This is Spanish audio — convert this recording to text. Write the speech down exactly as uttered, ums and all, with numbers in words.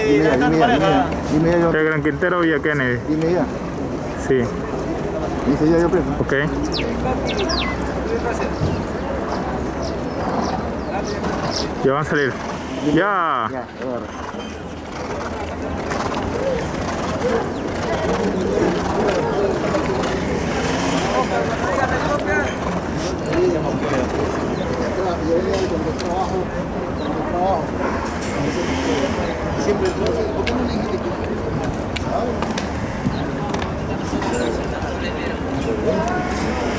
Dime ya, dime ya, dime ya. Dime ya, yo. El Gran Quintero Villa Kennedy. Dime ya. Sí. Dice ya, yo preso. Ok. Ya van a salir. Dime. Ya. Ya, agarra. Siempre, ¿por qué no le dijiste que